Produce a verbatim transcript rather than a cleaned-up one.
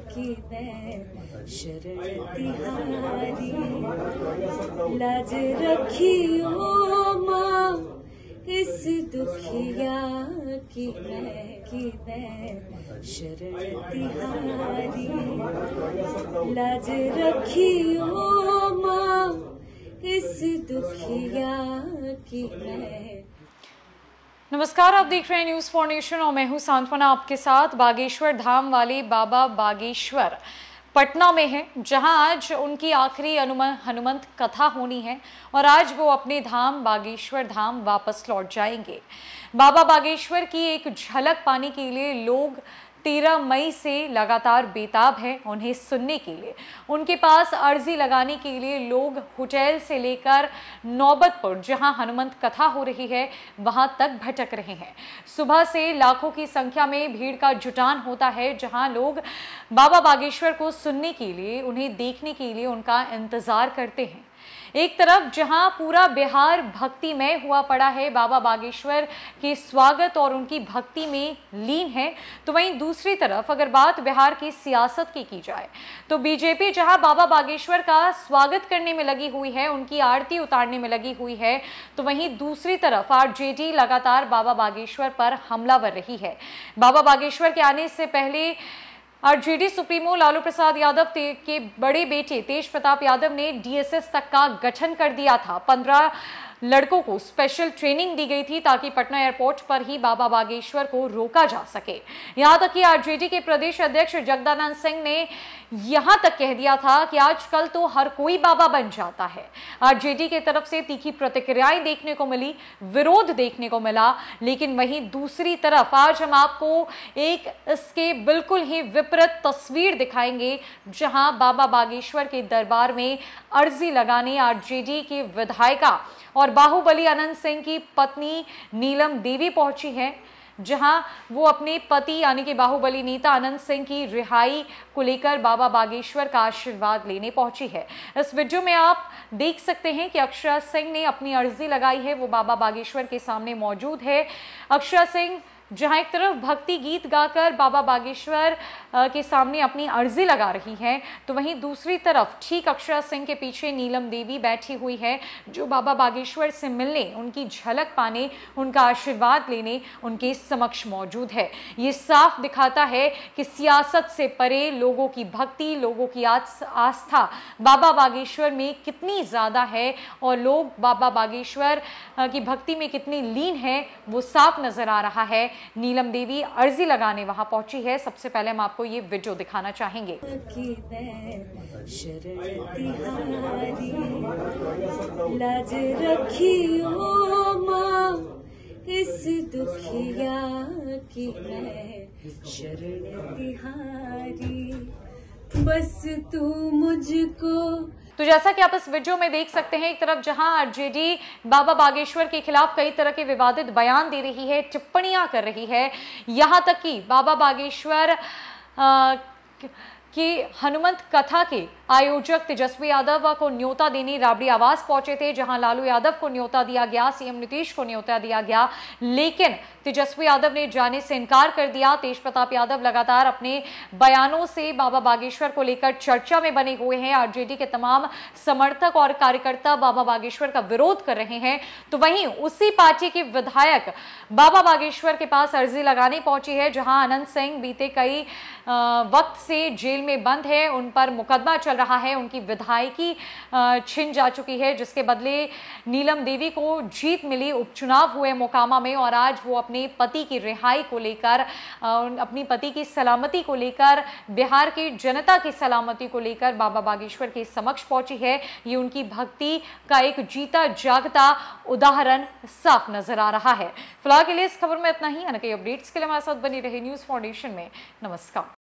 की मैं शरण तिहारी, लाज रखियो माँ इस दुखिया की मैं की मैं शरण तिहारी, लाज रखियो माँ इस दुखिया की मैं। नमस्कार, आप देख रहे हैं न्यूज फॉर नेशन और मैं हूं सांत्वना आपके साथ। बागेश्वर धाम वाले बाबा बागेश्वर पटना में है, जहां आज उनकी आखिरी हनुमंत कथा होनी है और आज वो अपने धाम बागेश्वर धाम वापस लौट जाएंगे। बाबा बागेश्वर की एक झलक पाने के लिए लोग तेरह मई से लगातार बेताब हैं उन्हें सुनने के लिए। उनके पास अर्जी लगाने के लिए लोग होटल से लेकर नौबतपुर, जहां हनुमंत कथा हो रही है, वहां तक भटक रहे हैं। सुबह से लाखों की संख्या में भीड़ का जुटान होता है, जहां लोग बाबा बागेश्वर को सुनने के लिए, उन्हें देखने के लिए उनका इंतजार करते हैं। एक तरफ जहां पूरा बिहार भक्तिमय हुआ पड़ा है, बाबा बागेश्वर के स्वागत और उनकी भक्ति में लीन है, तो वहीं दूसरी तरफ अगर बात बिहार की सियासत की की जाए तो बीजेपी जहां बाबा बागेश्वर का स्वागत करने में लगी हुई है, उनकी आरती उतारने में लगी हुई है, तो वहीं दूसरी तरफ आरजेडी लगातार बाबा बागेश्वर पर हमलावर रही है। बाबा बागेश्वर के आने से पहले आरजेडी सुप्रीमो लालू प्रसाद यादव के बड़े बेटे तेज प्रताप यादव ने डीएसएस तक का गठन कर दिया था। पंद्रह लड़कों को स्पेशल ट्रेनिंग दी गई थी ताकि पटना एयरपोर्ट पर ही बाबा बागेश्वर को रोका जा सके। यहां तक कि आरजेडी के प्रदेश अध्यक्ष जगदानंद सिंह ने यहां तक कह दिया था कि आजकल तो हर कोई बाबा बन जाता है। आरजेडी की तरफ से तीखी प्रतिक्रियाएं देखने को मिली, विरोध देखने को मिला, लेकिन वहीं दूसरी तरफ आज हम आपको एक इसके बिल्कुल ही विपरीत तस्वीर दिखाएंगे, जहां बाबा बागेश्वर के दरबार में अर्जी लगाने आरजेडी के विधायिका और बाहुबली अनंत सिंह की पत्नी नीलम देवी पहुंची है, जहां वो अपने पति यानी कि बाहुबली नेता अनंत सिंह की रिहाई को लेकर बाबा बागेश्वर का आशीर्वाद लेने पहुंची है। इस वीडियो में आप देख सकते हैं कि अक्षरा सिंह ने अपनी अर्जी लगाई है, वो बाबा बागेश्वर के सामने मौजूद है। अक्षरा सिंह जहां एक तरफ भक्ति गीत गाकर बाबा बागेश्वर के सामने अपनी अर्जी लगा रही हैं, तो वहीं दूसरी तरफ ठीक अक्षरा सिंह के पीछे नीलम देवी बैठी हुई है, जो बाबा बागेश्वर से मिलने, उनकी झलक पाने, उनका आशीर्वाद लेने उनके समक्ष मौजूद है। ये साफ दिखाता है कि सियासत से परे लोगों की भक्ति, लोगों की आस्था बाबा बागेश्वर में कितनी ज्यादा है और लोग बाबा बागेश्वर की भक्ति में कितनी लीन है, वो साफ नजर आ रहा है। नीलम देवी अर्जी लगाने वहां पहुंची है। सबसे पहले हम आपको ये वीडियो दिखाना चाहेंगे। लाज रखियो माँ इस दुखिया की मैं शरण तिहारी, बस तू मुझको। तो जैसा कि आप इस वीडियो में देख सकते हैं, एक तरफ जहां आरजेडी बाबा बागेश्वर के खिलाफ कई तरह के विवादित बयान दे रही है, टिप्पणियां कर रही है, यहां तक कि बाबा बागेश्वर आ, कि हनुमंत कथा के आयोजक तेजस्वी यादव को न्योता देने राबड़ी आवास पहुंचे थे, जहां लालू यादव को न्योता दिया गया, सीएम नीतीश को न्योता दिया गया, लेकिन तेजस्वी यादव ने जाने से इनकार कर दिया। तेज प्रताप यादव लगातार अपने बयानों से बाबा बागेश्वर को लेकर चर्चा में बने हुए हैं। आरजेडी के तमाम समर्थक और कार्यकर्ता बाबा बागेश्वर का विरोध कर रहे हैं, तो वहीं उसी पार्टी के विधायक बाबा बागेश्वर के पास अर्जी लगाने पहुंची है, जहां अनंत सिंह बीते कई वक्त से जेल में बंद है, उन पर मुकदमा चल रहा है, उनकी विधायकी छिन जा चुकी है, जिसके बदले नीलम देवी को जीत मिली। उपचुनाव हुए मोकामा में और आज वो अपने पति की रिहाई को लेकर, अपनी पति की सलामती को लेकर, बिहार की जनता की सलामती को लेकर बाबा बागेश्वर के समक्ष पहुंची है। ये उनकी भक्ति का एक जीता जागता उदाहरण साफ नजर आ रहा है। फिलहाल के लिए इस खबर में इतना ही। अन्य कई अपडेट्स के लिए हमारे साथ बनी रही न्यूज फॉर नेशन में। नमस्कार।